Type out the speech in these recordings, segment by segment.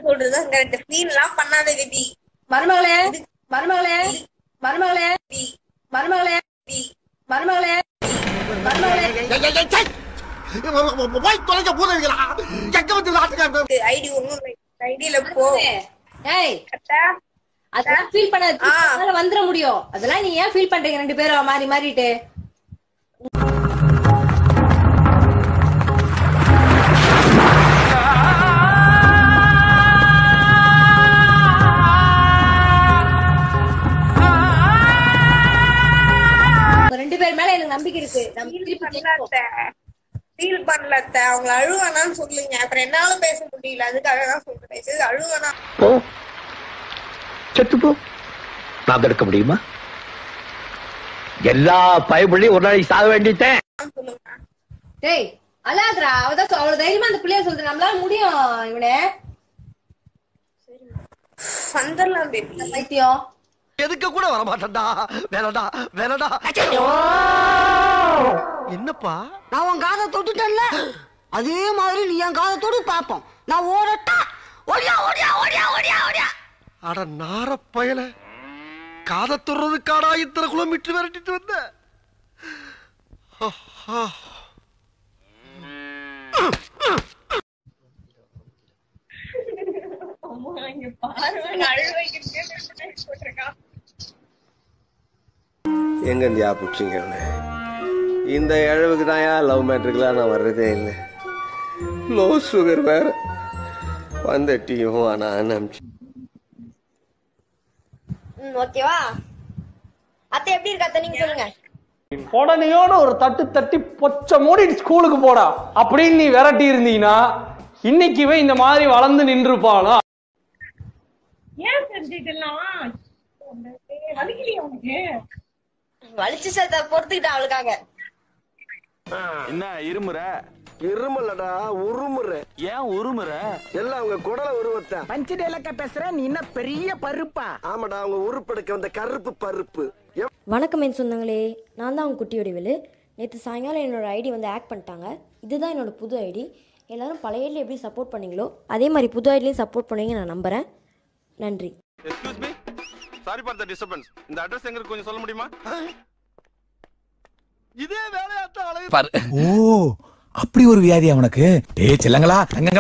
சொல்றதுதான் கரெக்ட். ஃபீல்லாம் பண்ணாத விதி. மருமகளே மருமகளே மருமகளே மருமகளே மருமகளே மருமகளே போய் தொலைக்க போறீங்களா? எங்க வந்து நாட்டுக்கு ஐடி ஒண்ணும் ஐடியில போ. ஏய் அதெல்லாம் ஃபீல் பண்ணாத, வந்துட முடியும். அதெல்லாம் நீ ஏன் ஃபீல் பண்றீங்க ரெண்டு பேரும் மாறி மாறிட்டு? ரெண்டு பேர் மேல எனக்கு நம்பிக்கை இருக்கு. ஃபீல் பண்ணல அவங்க அழுவானான்னு சொல்லுங்க. அப்புறம் என்னாலும் பேச முடியல, அதுக்காக தான் சொல்றேன். அழுவானா செத்து போ, நான் தடுக்க முடியுமா? எல்லா பயப்படியும் ஒரு நாளைக்கு சாக வேண்டிட்டேன். டேய் அழாதரா, அவதான் அவ்வளவு தைரியமா அந்த பிள்ளைய சொல்றேன். நம்மளால முடியும். இவனே வந்துடலாம் பேபி. பைத்தியம் எதுக்கு கூட வர மாட்டேன்டா. வேணடா வேணடா. என்னப்பா நான் உன் காதை தொட்டுட்டேன்ல, அதே மாதிரி நீ என் காதை தொடு பாப்போம். நான் ஓடட்டா? ஓடியா ஓடியா ஓடியா ஓடியா ஓடியா. அட நார பயல, காதை தொடுறதுக்காடா இத்தனை கிலோமீட்டர் விரட்டிட்டு வந்த? எங்க இந்தியா பிடிச்சிங்க? இந்த இழவுக்கு தான் லவ் மேட்ருக்குலாம் நான் வர்றதே இல்லை. லோ சுகர் வேற வந்த டீயும் ஆனா அனுப்பிச்சு. ஓகேவா அத்தை? எப்படி இருக்கு அத்தை, நீங்க சொல்லுங்க. உடனையோட ஒரு தட்டு தட்டி பொச்ச மூடி ஸ்கூலுக்கு போடா அப்படின்னு நீ விரட்டி இருந்தீங்கன்னா இன்னைக்குவே இந்த மாதிரி வளர்ந்து நின்றுப்பாளா? ஏன் செஞ்சிட்டலாம்? வலிக்கலையா உனக்கு? வலிச்சு சார் பொறுத்துக்கிட்டா அவளுக்காக. என்ன இருமுற? இருமலடா உருமுற. ஏன் உருமுற? எல்லாம் அவங்க குடல உருவத்த பஞ்சு டேலக்க பேசுற நீ என்ன பெரிய பருப்பா? ஆமாடா, அவங்க உருப்படுக்க வந்த கருப்பு பருப்பு. வணக்கம் என் சொந்தங்களே, நான் தான் அவங்க குட்டி வடிவேலு. நேற்று சாயங்காலம் என்னோடய ஐடி வந்து ஆக்ட் பண்ணிட்டாங்க. இதுதான் என்னோடய புது ஐடி. எல்லோரும் பழைய ஐடியில் எப்படி சப்போர்ட் பண்ணீங்களோ அதே மாதிரி புது ஐடிலையும் சப்போர்ட் பண்ணுவீங்க நான் நம்புகிறேன். நன்றி. Excuse me, sorry for the disturbance. இந்த அட்ரஸ் எங்க இருக்கு கொஞ்சம் சொல்ல முடியுமா? இதே வேலையாத்தான் அழகு. ஓ, அப்படி ஒரு வியாதி அவனுக்கு. டேய் செல்லங்களா தங்கங்களா,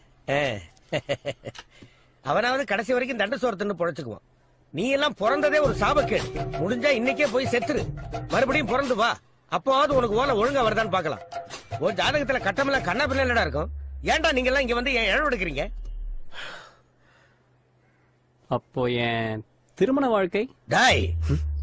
அவனாவது கடைசி வரைக்கும் தண்ட சோரத்துன்னு பொழைச்சுக்குவான். நீ எல்லாம் பிறந்ததே ஒரு சாபக்கேடு. முடிஞ்சா இன்னைக்கே போய் செத்துரு, மறுபடியும் பிறந்து வா. அப்போவாவது உனக்கு ஓலை ஒழுங்கா வருதான்னு பாக்கலாம். உன் ஜாதகத்துல கட்டமெல்லாம் கண்ணா பிள்ளை இருக்கும். ஏன்டா நீங்க எல்லாம் இங்க வந்து ஏன் இழவு எடுக்கிறீங்க? அப்போ என் திருமண வாழ்க்கை டாய்